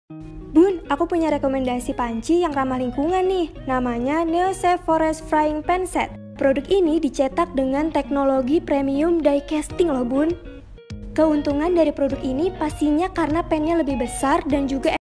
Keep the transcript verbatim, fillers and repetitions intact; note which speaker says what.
Speaker 1: Bun, aku punya rekomendasi panci yang ramah lingkungan nih. Namanya NeoSafe Forest Frying Pan Set. Produk ini dicetak dengan teknologi premium die casting loh bun. Keuntungan dari produk ini pastinya karena pannya lebih besar dan juga